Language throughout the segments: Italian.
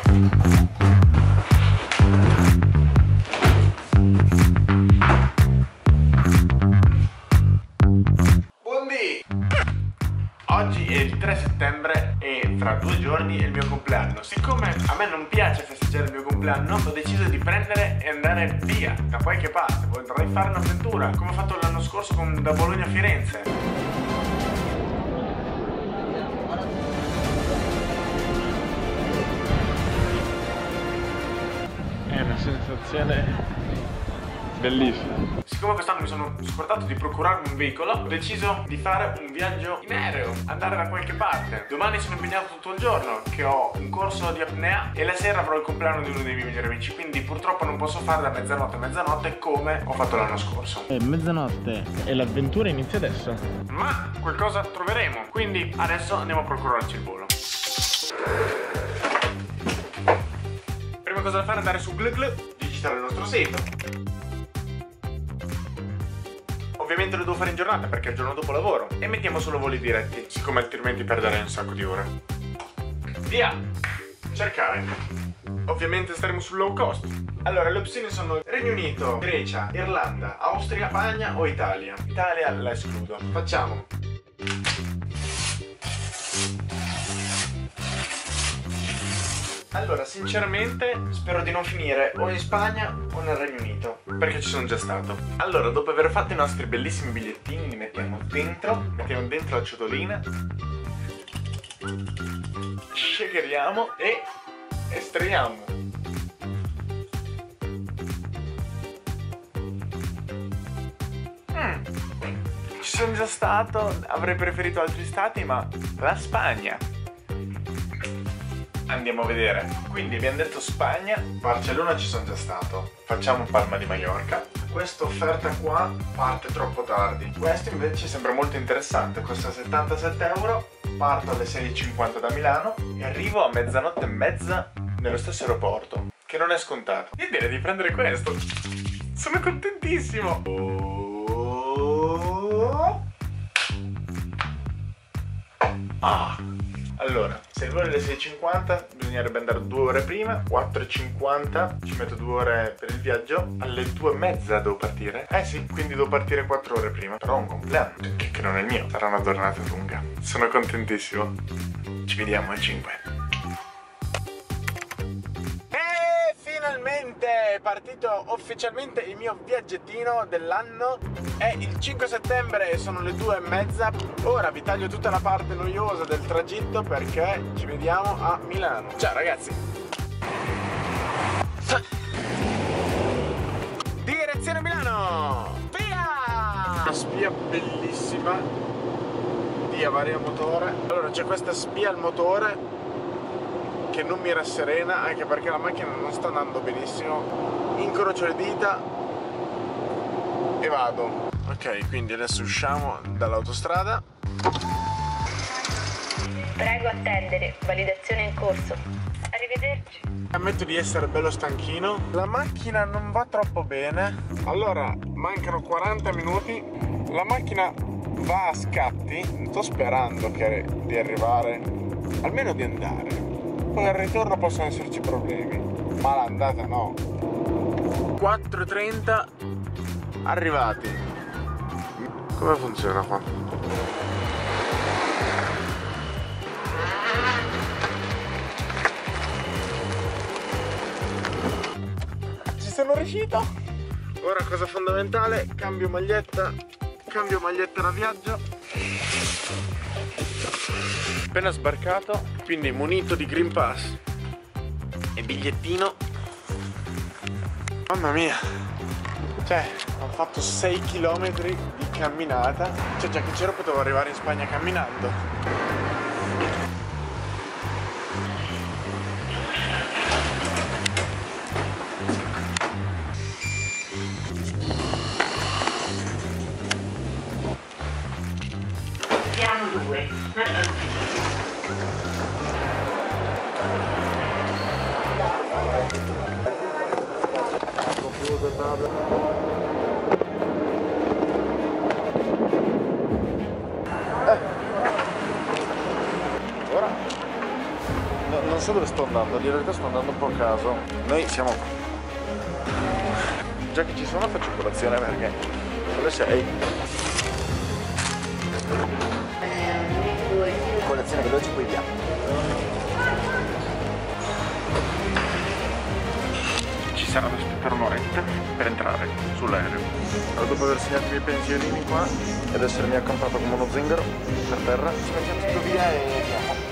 Buondì! Oggi è il 3 settembre e fra 2 giorni è il mio compleanno. Siccome a me non piace festeggiare il mio compleanno, ho deciso di prendere e andare via da qualche parte. Vorrei fare un'avventura, come ho fatto l'anno scorso da Bologna a Firenze. È una sensazione bellissima. Siccome quest'anno mi sono scordato di procurarmi un veicolo, ho deciso di fare un viaggio in aereo, andare da qualche parte. Domani sono impegnato tutto il giorno, che ho un corso di apnea, e la sera avrò il compleanno di uno dei miei migliori amici, quindi purtroppo non posso fare da mezzanotte a mezzanotte come ho fatto l'anno scorso. È mezzanotte e l'avventura inizia adesso. Ma qualcosa troveremo, quindi adesso andiamo a procurarci il volo. Prima cosa da fare è andare su Google, digitare il nostro sito. Ovviamente lo devo fare in giornata perché il giorno dopo lavoro. E mettiamo solo voli diretti, siccome altrimenti perderei un sacco di ore. Via! Cercare. Ovviamente staremo sul low cost. Allora, le opzioni sono Regno Unito, Grecia, Irlanda, Austria, Spagna o Italia. Italia la escludo. Facciamo. Allora, sinceramente spero di non finire o in Spagna o nel Regno Unito, perché ci sono già stato. Allora, dopo aver fatto i nostri bellissimi bigliettini, li mettiamo dentro la ciotolina, shakeriamo e estraiamo. Ci sono già stato, avrei preferito altri stati, ma la Spagna. Andiamo a vedere. Quindi abbiamo detto Spagna, Barcellona ci sono già stato. Facciamo Palma di Mallorca. Questa offerta qua parte troppo tardi. Questo invece sembra molto interessante, costa 77 euro. Parto alle 6:50 da Milano e arrivo a mezzanotte e mezza nello stesso aeroporto, che non è scontato. Io direi di prendere questo. Sono contentissimo. Allora, se il volo è alle 6:50 bisognerebbe andare 2 ore prima, 4:50, ci metto 2 ore per il viaggio, alle 2:30 devo partire. Eh sì, quindi devo partire 4 ore prima. Però ho un compleanno, che non è il mio, sarà una giornata lunga. Sono contentissimo. Ci vediamo alle 5. E finalmente è partito ufficialmente il mio viaggettino dell'anno. È il 5 settembre e sono le 2:30. Ora vi taglio tutta la parte noiosa del tragitto perché ci vediamo a Milano. Ciao ragazzi! Direzione Milano! Via! Una spia bellissima di avaria motore. Allora c'è questa spia al motore che non mi rasserena, anche perché la macchina non sta andando benissimo. Incrocio le dita e vado. Ok, quindi adesso usciamo dall'autostrada. Prego attendere, validazione in corso. Arrivederci. Ammetto di essere bello stanchino. La macchina non va troppo bene. Allora, mancano 40 minuti. La macchina va a scatti. Sto sperando di arrivare, almeno di andare. Poi al ritorno possono esserci problemi, ma l'andata no. 4:30 arrivati. Come funziona qua? Ci sono riuscito. Ora cosa fondamentale, cambio maglietta da viaggio. Appena sbarcato, quindi munito di Green Pass e bigliettino. Mamma mia, cioè ho fatto 6 km di camminata. Cioè già che c'ero potevo arrivare in Spagna camminando. Piano 2. Ora non non so dove sto andando, in realtà sto andando un po' a caso. Noi siamo qua. Già che ci sono faccio colazione perché alle 6. Colazione veloce poi via. Ci sarà da aspettare un'oretta per entrare sull'aereo. Allora, dopo aver segnato i miei pensierini qua ed essermi accampato come uno zingaro per terra, ci mettiamo tutto via e andiamo.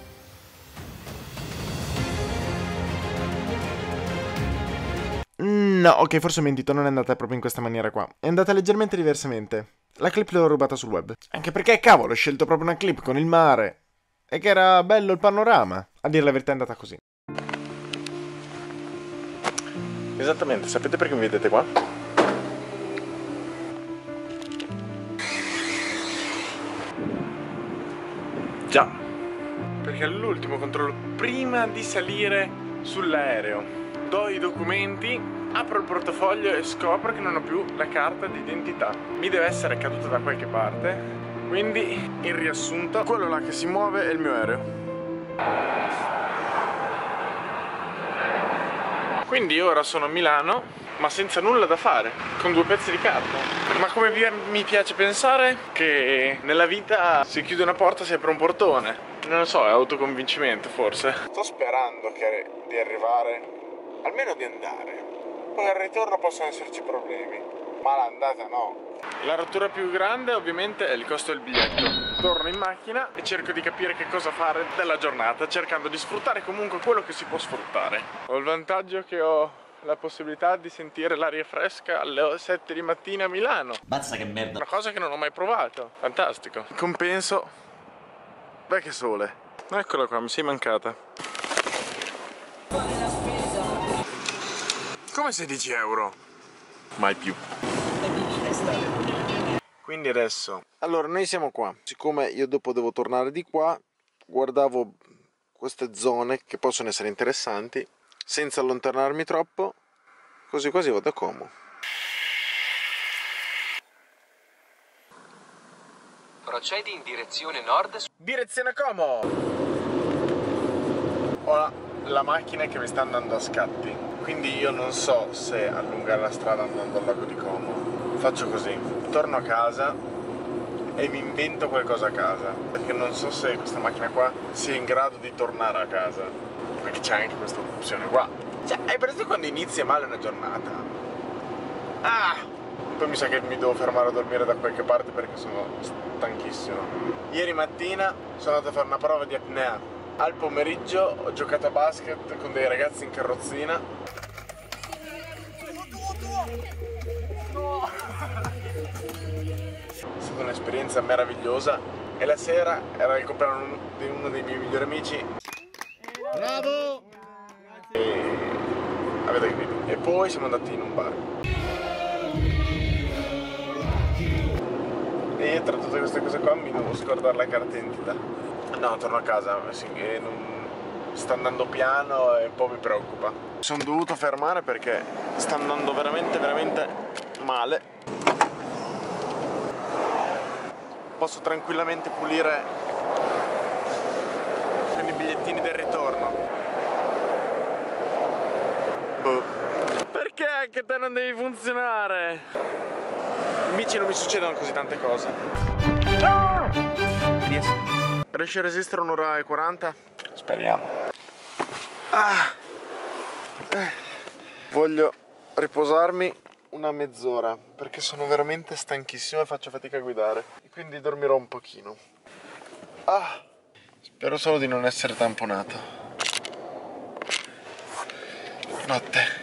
No, ok, forse ho mentito, non è andata proprio in questa maniera qua. È andata leggermente diversamente. La clip l'ho rubata sul web. Anche perché, cavolo, ho scelto proprio una clip con il mare. E che era bello il panorama. A dire la verità è andata così. Esattamente, sapete perché mi vedete qua? Già. Perché all'ultimo controllo, prima di salire sull'aereo, do i documenti, apro il portafoglio e scopro che non ho più la carta d'identità. Mi deve essere caduta da qualche parte, quindi in riassunto quello là che si muove è il mio aereo. Quindi ora sono a Milano, ma senza nulla da fare, con 2 pezzi di carta. Ma come mi piace pensare che nella vita si chiude una porta si apre un portone. Non lo so, è autoconvincimento forse. Sto sperando di arrivare, almeno di andare. Poi al ritorno possono esserci problemi, ma l'andata no. La rottura più grande ovviamente è il costo del biglietto. Torno in macchina e cerco di capire che cosa fare della giornata, cercando di sfruttare comunque quello che si può sfruttare. Ho il vantaggio che ho la possibilità di sentire l'aria fresca alle 7 di mattina a Milano. Mazza che merda. Una cosa che non ho mai provato. Fantastico. In compenso, beh che sole. Eccola qua, mi sei mancata. Come 16 euro? Mai più. Quindi adesso, allora noi siamo qua. Siccome io dopo devo tornare di qua, guardavo queste zone che possono essere interessanti senza allontanarmi troppo, così quasi vado a Como. Procedi in direzione nord. Direzione Como! Ho la macchina che mi sta andando a scatti, quindi io non so se allungare la strada andando al lago di Como. Faccio così, torno a casa e mi invento qualcosa a casa, perché non so se questa macchina qua sia in grado di tornare a casa, perché c'è anche questa opzione qua. Cioè, hai presente quando inizia male una giornata? Ah! Poi mi sa che mi devo fermare a dormire da qualche parte perché sono stanchissimo. Ieri mattina sono andato a fare una prova di apnea. Al pomeriggio ho giocato a basket con dei ragazzi in carrozzina. È stata un'esperienza meravigliosa e la sera era il compleanno di uno dei miei migliori amici. Bravo! E avete capito. E poi siamo andati in un bar. E io tra tutte queste cose qua mi devo scordare la carta d'identità. No, torno a casa, e sta andando piano e un po' mi preoccupa. Sono dovuto fermare perché sta andando veramente male. Posso tranquillamente pulire con i bigliettini del ritorno. Boh. Perché anche te non devi funzionare? In bici non mi succedono così tante cose. Riesci a resistere un'ora e 40? Speriamo. Voglio riposarmi una mezz'ora perché sono veramente stanchissimo e faccio fatica a guidare, e quindi dormirò un pochino. Spero solo di non essere tamponato. Notte.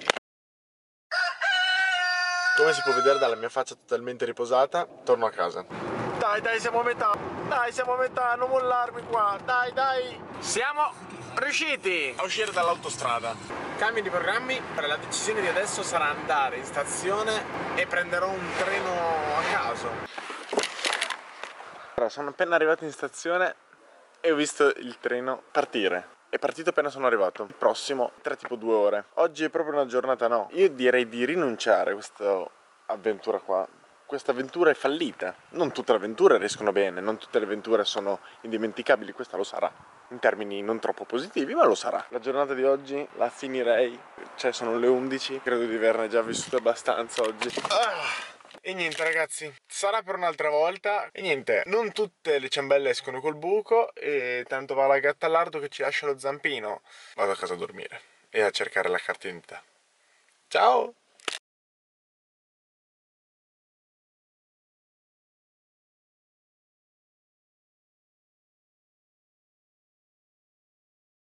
Come si può vedere dalla mia faccia totalmente riposata, torno a casa. Dai, siamo a metà. Dai, siamo a metà, non mollarmi qua. Dai. Siamo riusciti a uscire dall'autostrada. Cambio di programmi. La decisione di adesso sarà andare in stazione e prenderò un treno a caso. Allora, sono appena arrivato in stazione e ho visto il treno partire. È partito appena sono arrivato. Il prossimo tra tipo 2 ore. Oggi è proprio una giornata no. Io direi di rinunciare a questa avventura qua. Questa avventura è fallita. Non tutte le avventure riescono bene, non tutte le avventure sono indimenticabili, questa lo sarà. in termini non troppo positivi, ma lo sarà. La giornata di oggi la finirei, cioè sono le 11, credo di averne già vissuto abbastanza oggi. E niente ragazzi, sarà per un'altra volta. E niente, non tutte le ciambelle escono col buco, e tanto va la gatta al lardo che ci lascia lo zampino. Vado a casa a dormire e a cercare la carta d'identità. Ciao!